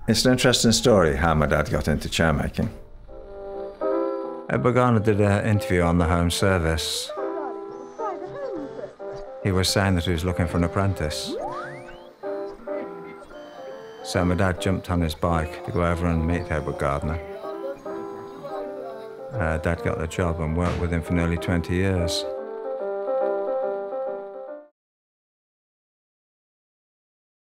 It's an interesting story how my dad got into chair making. Edward Gardner did an interview on the Home Service. He was saying that he was looking for an apprentice. So my dad jumped on his bike to go over and meet Edward Gardner. Dad got the job and worked with him for nearly 20 years.